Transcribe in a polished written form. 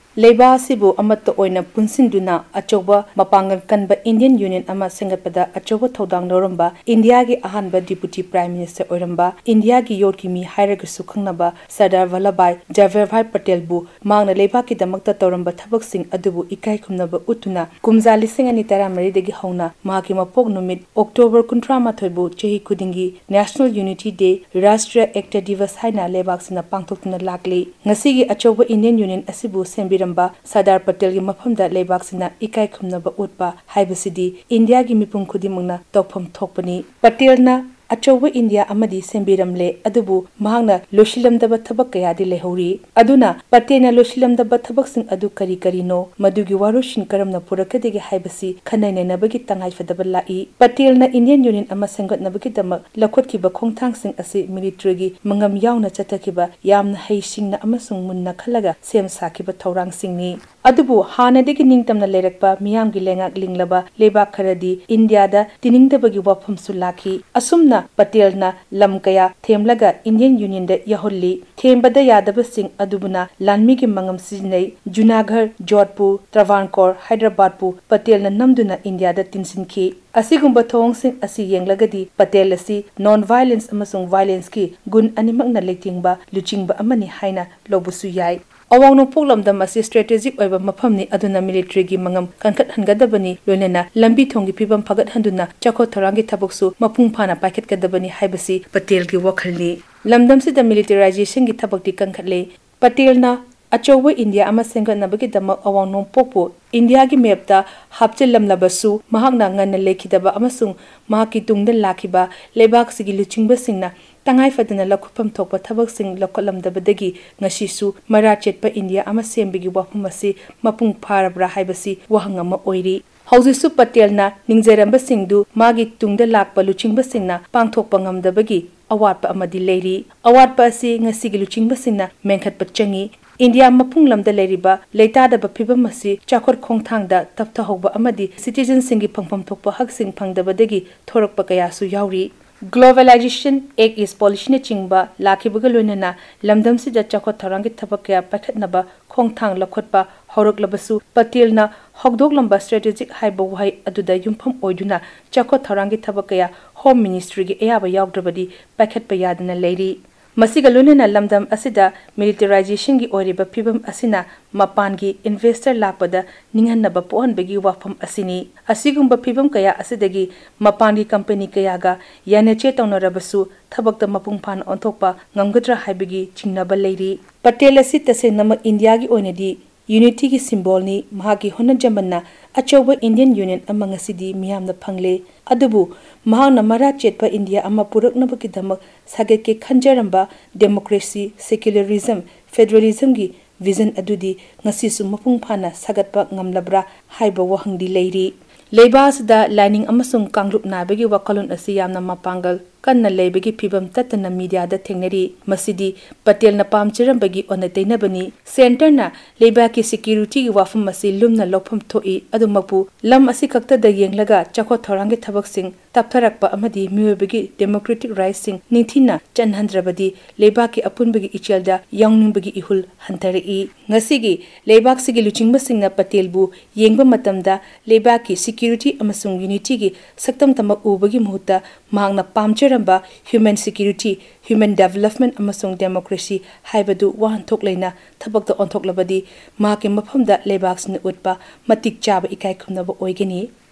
Leiba asibu amatta oina punsinduna achoba mapangal kanba Indian Union ama sengatpada achoba thodang loramba India gi ahanba Deputy Prime Minister oiramba India gi yorki mi hairagasu khangnaba Sardar Vallabhbhai Javadbhai Patel bu mangna leiba ki damakta toramba thabak sing adubu ikai khumnaba utuna kumja lising ani taramari degi hauna maki mapok numit October 18 bu chehi kudingi National Unity Day Rashtriya Ekta Divas haina lebak sina pangthokna lakli ngasi gi achoba Indian Union asibu sembiram Sardar Patel gi mafamda leibak sina ikai khumnaba utpa haibasidi India gi mipum khudimungna tokpham thokpani Patel na achoba India amadi sembiramle adubu mahangna loshilamdaba thabak kayadi lehori aduna Patena loshilamdaba thabak sing adu kari kari no madugi warushin karamna purakadegi haibasi khanainabagi tangai fadaba lai Patel na Indian Union ama sengatnabagi damak lakhotkiba khongthang sing asi military gi mangam yauna chatakiba yamna heisingna amasung munna khalaga sem sakiba thaurang singni adubu hanadegi ningtamna lerakpa miyamgi lengak linglaba lebak kharadi India da tiningdabagi wafam sulaki asumna Patel na lam kaya themlaga Indian Union da yaholli thembada yadaba sing adubuna lanmi gi mangam sijnai Junagadh Jodhpur Travancore Hyderabad pu Patel na namduna India da tinsinki asigumba thong sing asi yenglagadi Patel asi non violence amasung violence ki gun animakna leitingba luchingba amani haina lobusu yai awang no poklamdam asi strategic oiba mafamni aduna military gi mangam kankhat hangadabani loinena lambi thongi pibam phagat handuna chakho thorangi thabaksu mapung phana paikhet kadabani haibasi Patel gi wakhalni lamdam sida militarization gi thabakti kankhatle Patel na achoba India ama sengatnabagi damak awang no popo India gi map ta hapchelam labasu mahakna nganna lekhidaba amasung mahaki tungda lakhiba lebak sigi luchingba singna tangai fadana lakhupam thokpa thabak sing lokkolamdabadagi ngasisu mara chetpa India ama sembigi wafum asi mapung pharabra haibasi wahangama oiri haujisu Patel na ningjeramba singdu magi tungda lakpa luchingba singna pangthokpa ngamdabagi awatpa amadi leiri awatpa asi ngasigi luchingba singna menkhatpa changi India mapung lamda leriba leitada ba phibam asi chakor khongthangda taptha hogba amadi citizen singi phangpham thokpa hak sing phangdabadagi thorakpa kaya su yauri Globalization ek is polishne chingba lakhibaga loinana lamdam si ja chakor thorangi thabak kaya pakhatnaba khongthang lakhotpa horoklabasu Patel na hogdok lamba strategic haiba wahai aduda yumpham oiduna chakor thorangi thabak kaya Home Ministry gi ayaba yawdrabadi pakhatpa yadana leiri Masiga lunena lamdam asida militarization gi oriba phibam asina mapangi investor lakpada ninghanaba pohanbagi wafam asini asigumba phibam kaya asidagi mapangi company kaya ga yaneche tawnarabasu thabakta mapung phan onthokpa ngamgadra haibagi chingnaba leiri Patel asi tase namak India gi oinadi unity gi symbol ni mahagi honajamana achoba Indian Union amangasidi miyamna phangle adubu mahana mara chetpa India ama puraknabaki damak sageke khanjaramba democracy secularism federalism gi vision adudi ngasi su mapung phana sagatpa ngamlabra haiba wahangdi leiri leibas da lining amasung kangrup nabegi wakalun asi yamna mapangal kanna leibegi phibam tatana media da thengnari masidi Patel na pamchirambagi onatena bani center na leiba ki security gi wafam masi lumna lopham thoi adumapu lam asi kakta da yenglaga chakho thorangi thabak sing taptharakpa amadi miwebegi democratic rights sing nithina chanhandrabadi leiba ki apunbagi ichelda yangningbagi ihul hantari ngasigi leiba sigi luchingba singna Patel bu yengba matamda leiba ki security amasung unity gi saktam tamak ubagi muhutta mangna pamcheramba human security human development amasung democracy haibadu wahan thokleina thabakta onthoklabadi ma ke mafamda leibak sna utpa matik chaba ikai khumnaba oigeni